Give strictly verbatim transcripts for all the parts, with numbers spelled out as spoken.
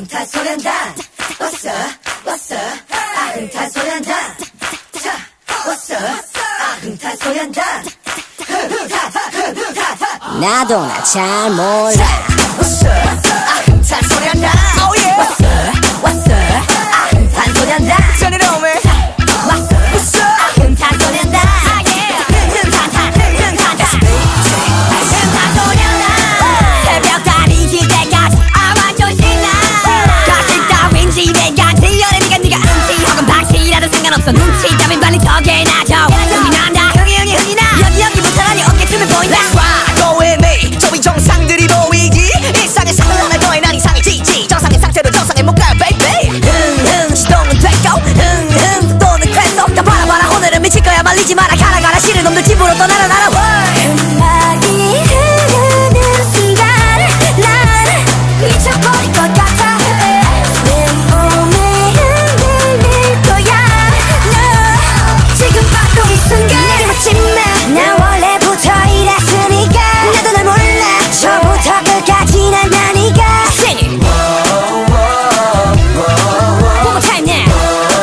흥탄 소년단 What's up What's up 아 흥탄 소년단 자 What's up 아 흥탄 소년단 나도 나 잘 몰라 What's up 아 흥탄 소년단 Oh yeah What's up What's up 아 흥탄 소년단 Turn it on man What's up What's up 아 흥탄 소년단 흥탄탄 흥탄탄 흥탄 소년단 새벽 다리기 때까지 아 완전 신나 가식 따윈 집에까지 연애 니가 니가 음치 혹은 박치라도 상관없어 눈치 따윈 빨리 덕에 나죠 흥이 난다 흥이 흥이 흥이 나 여기 여기부터라니 어깨춤을 보인다 Let's rock go with me 저위 정상들이 보이지 일상의 상을 하나 더해 난 이상이 지지 정상의 상태로 정상에 못 가요 baby 흥흥 시동은 됐고 흥흥 또는 쾌속 다 봐라 봐라 오늘은 미칠 거야 말리지 마라 가라 가라 싫은 놈들 집으로 떠나라 나라 음악이 흐르는 순간 난 미쳐버릴 것 같아 내 몸에 흔들릴 거야 너 지금 바로 이 순간 내게 마침내 난 원래부터 이랬으니까 나도 날 몰라 처음부터 끝까지 난 나니까 Sing it One more time now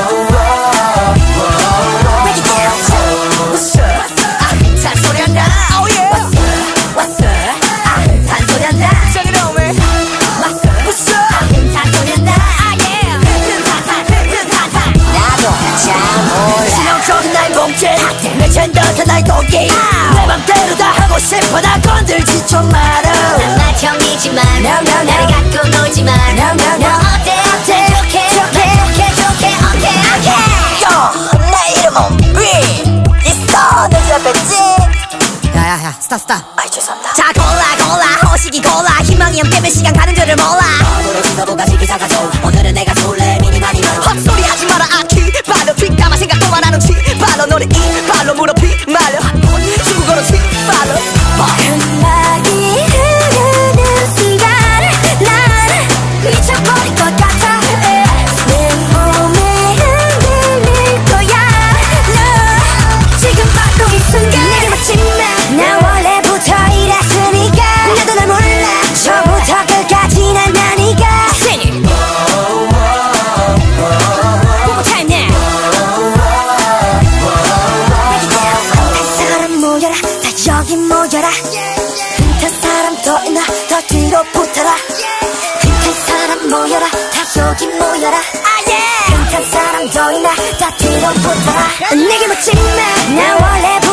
Break it down What's up 아 흥탄 소년단 Oh yeah What's up What's up 아 흥탄 소년단 Turn it on man What's up What's up 아 흥탄 소년단 Ah yeah 흥탄탄 흥탄탄 나도 나 잘 몰라 치명적인 나의 몸짓 내 젠더한 나의 도끼 내 맘대로 다 하고 싶어 나 건들지 좀 마라 난 형이지만 No no no 나를 갖고 놀지만 No no no 너 어때 어때 좋게 좋게 좋게 좋게 오케이 오케이 요! 내 이름은 비 있어 내 옆에 찡 야야야 스탑 스탑 아이 죄송합니다 자 골라 골라 호식이 골라 희망이 형 때문에 시간 가는 줄을 몰라 앞으로 지나보가 시기상 가져 오늘은 내가 졸래 미니마니 말로 헛소리 하지 마라 아키 발로 뒷담화 생각도 안 하는 치 발로 노래 이 발로 무릎이 말려 중국어로 치 발로 음악이 흐르는 순간 난 미쳐버릴 것 같아 내 몸에 흔들릴 거야 너 지금 바로 이 순간 내게 마침내 난 원래부터 이랬으니까 나도 날 몰라 처음부터 끝까지 난 나니까 Sing it One more time now 한 사람 모여라 다 여기 모여라 한 사람 더 있나 더 뒤로 붙어라 한 사람 모여라 다 여기 모여라 한 사람 더 있나 더 뒤로 붙어라 내게 마침내 난 원래